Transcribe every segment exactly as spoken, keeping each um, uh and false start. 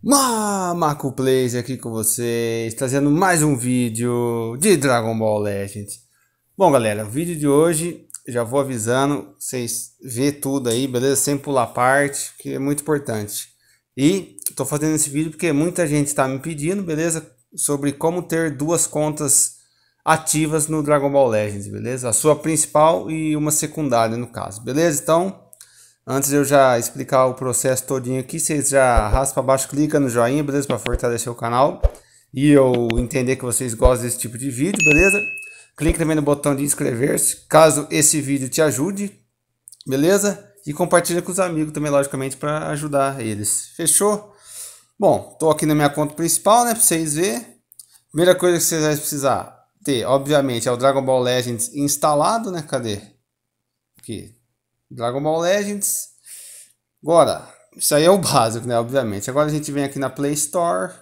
Mamaco Plays aqui com vocês, trazendo mais um vídeo de Dragon Ball Legends. Bom galera, o vídeo de hoje, já vou avisando, vocês vê tudo aí, beleza? Sem pular parte, que é muito importante. E tô fazendo esse vídeo porque muita gente está me pedindo, beleza? Sobre como ter duas contas ativas no Dragon Ball Legends, beleza? A sua principal e uma secundária no caso, beleza? Então... antes de eu já explicar o processo todinho aqui, vocês já arrastam para baixo, clica no joinha, beleza? Para fortalecer o canal. E eu entender que vocês gostam desse tipo de vídeo, beleza? Clique também no botão de inscrever-se, caso esse vídeo te ajude, beleza? E compartilha com os amigos também, logicamente, para ajudar eles. Fechou? Bom, tô aqui na minha conta principal, né? Para vocês verem. Primeira coisa que vocês vão precisar ter, obviamente, é o Dragon Ball Legends instalado, né? Cadê? Aqui. Dragon Ball Legends. Agora, isso aí é o básico, né? Obviamente. Agora a gente vem aqui na Play Store.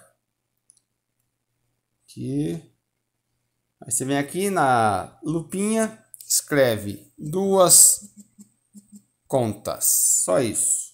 Aqui. Aí você vem aqui na lupinha, escreve duas contas. Só isso.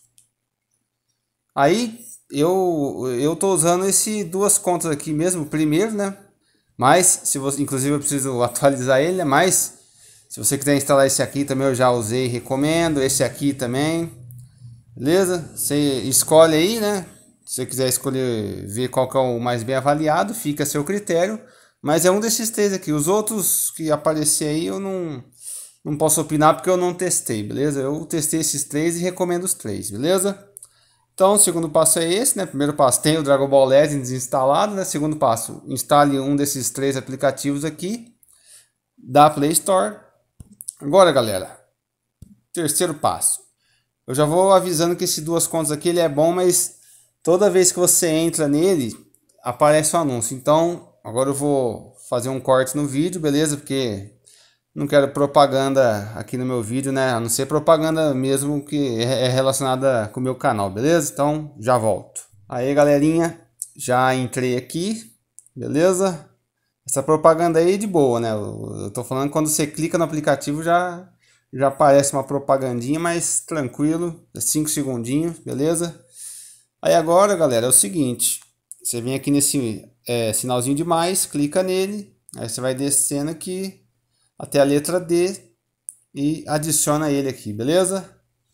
Aí eu eu tô usando esse duas contas aqui mesmo, primeiro, né? Mas se você, inclusive eu preciso atualizar ele, né? Mas se você quiser instalar esse aqui também, eu já usei e recomendo. Esse aqui também, beleza? Você escolhe aí, né? Se você quiser escolher, ver qual que é o mais bem avaliado, fica a seu critério. Mas é um desses três aqui. Os outros que aparecer aí eu não, não posso opinar porque eu não testei, beleza? Eu testei esses três e recomendo os três, beleza? Então o segundo passo é esse, né? Primeiro passo, tem o Dragon Ball Legends instalado, né? Segundo passo, instale um desses três aplicativos aqui da Play Store. Agora galera, terceiro passo, eu já vou avisando que esse duas contas aqui ele é bom, mas toda vez que você entra nele, aparece um anúncio. Então agora eu vou fazer um corte no vídeo, beleza? Porque não quero propaganda aqui no meu vídeo, né? A não ser propaganda mesmo que é relacionada com o meu canal, beleza? Então já volto. Aí galerinha, já entrei aqui, beleza? Essa propaganda aí é de boa, né? Eu tô falando quando você clica no aplicativo já, já aparece uma propagandinha, mas tranquilo, cinco segundinhos, beleza? Aí agora, galera, é o seguinte, você vem aqui nesse é, sinalzinho de mais, clica nele, aí você vai descendo aqui até a letra D e adiciona ele aqui, beleza?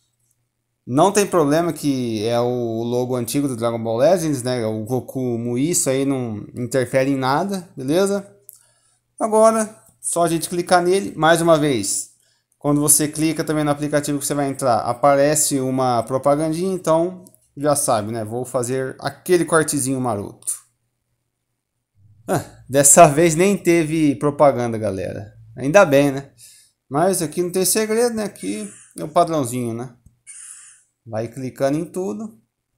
Não tem problema que é o logo antigo do Dragon Ball Legends, né? O Goku Mui, isso aí não interfere em nada, beleza? Agora, só a gente clicar nele, mais uma vez. Quando você clica também no aplicativo que você vai entrar, aparece uma propagandinha, então já sabe, né? Vou fazer aquele cortezinho maroto. Ah, dessa vez nem teve propaganda, galera. Ainda bem, né? Mas aqui não tem segredo, né? Aqui é o padrãozinho, né? Vai clicando em tudo.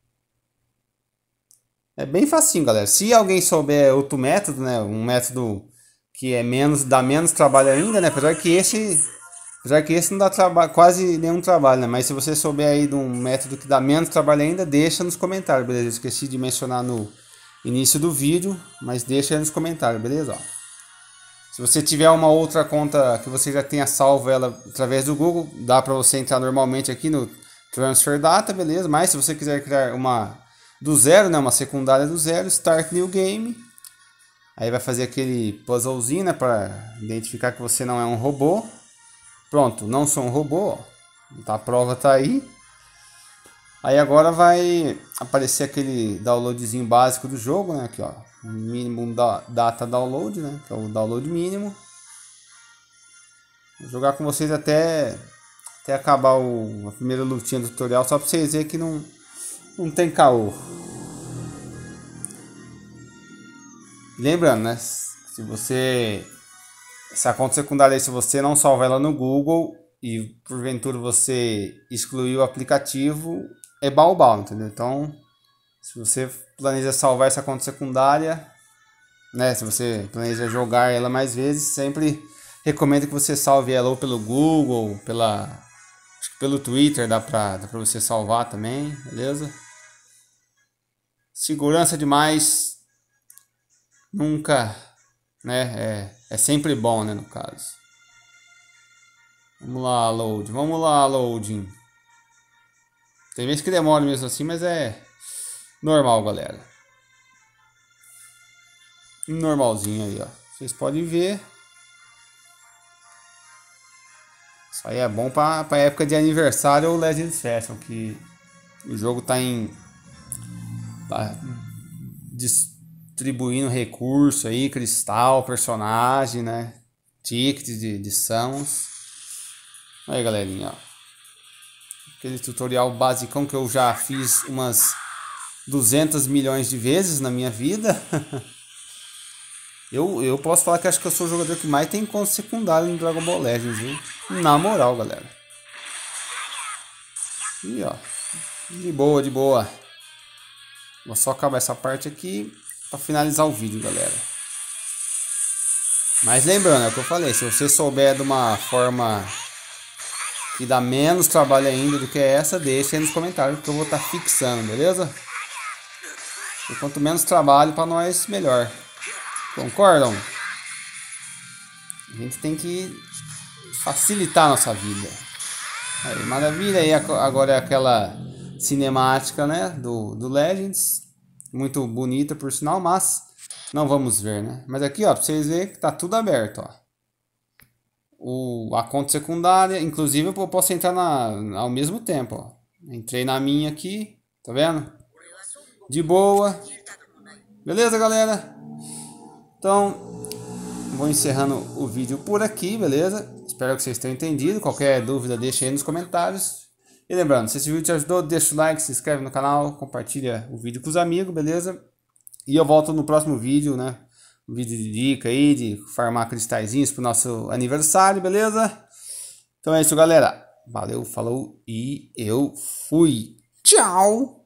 É bem facinho, galera. Se alguém souber outro método, né? Um método que é menos, dá menos trabalho ainda, né? Apesar que esse, apesar que esse não dá trabalho, quase nenhum trabalho, né? Mas se você souber aí de um método que dá menos trabalho ainda, deixa nos comentários, beleza? Eu esqueci de mencionar no início do vídeo, mas deixa aí nos comentários, beleza? Ó. Se você tiver uma outra conta que você já tenha salvo ela através do Google, dá para você entrar normalmente aqui no Transfer Data, beleza? Mas se você quiser criar uma do zero, né, uma secundária do zero, Start New Game. Aí vai fazer aquele puzzlezinho, né, para identificar que você não é um robô. Pronto, não sou um robô, ó. A prova tá aí. Aí agora vai aparecer aquele downloadzinho básico do jogo, né, aqui ó, mínimo da data download, né, que é o download mínimo. Vou jogar com vocês até até acabar o, a primeira lutinha do tutorial, só para vocês verem que não não tem caô. Lembrando, né? Se você... essa conta secundária aí, se você não salvar ela no Google e porventura você excluir o aplicativo, é baobal, entendeu? Então, se você planeja salvar essa conta secundária, né? Se você planeja jogar ela mais vezes, sempre recomendo que você salve ela ou pelo Google, pela... acho que pelo Twitter dá pra, dá pra você salvar também, beleza? Segurança demais... nunca, né, é, é sempre bom, né, no caso. Vamos lá, load, vamos lá, loading. Tem vezes que demora mesmo assim, mas é normal, galera. Normalzinho aí, ó. Vocês podem ver. Isso aí é bom para a época de aniversário ou Legends Fashion, que o jogo tá em tá distribuindo recurso aí, cristal, personagem, né? Tickets de edições. Aí, galerinha, ó. Aquele tutorial basicão que eu já fiz umas duzentos milhões de vezes na minha vida. eu, eu posso falar que acho que eu sou o jogador que mais tem conta secundária no Dragon Ball Legends, viu? Na moral, galera. E ó, de boa, de boa. Vou só acabar essa parte aqui para finalizar o vídeo, galera. Mas lembrando, é o que eu falei, se você souber de uma forma que dá menos trabalho ainda do que essa, deixa aí nos comentários que eu vou estar tá fixando, beleza? E quanto menos trabalho para nós, melhor. Concordam? A gente tem que facilitar a nossa vida. Aí, maravilha, aí agora é aquela cinemática, né, do, do Legends. Muito bonita por sinal, mas não vamos ver, né? Mas aqui, ó, pra vocês verem que tá tudo aberto, ó. O, a conta secundária, inclusive eu posso entrar na, ao mesmo tempo, ó. Entrei na minha aqui, tá vendo? De boa. Beleza, galera? Então, vou encerrando o vídeo por aqui, beleza? Espero que vocês tenham entendido. Qualquer dúvida, deixa aí nos comentários. E lembrando, se esse vídeo te ajudou, deixa o like, se inscreve no canal, compartilha o vídeo com os amigos, beleza? E eu volto no próximo vídeo, né? Um vídeo de dica aí, de farmar cristalzinhos pro nosso aniversário, beleza? Então é isso, galera. Valeu, falou e eu fui. Tchau!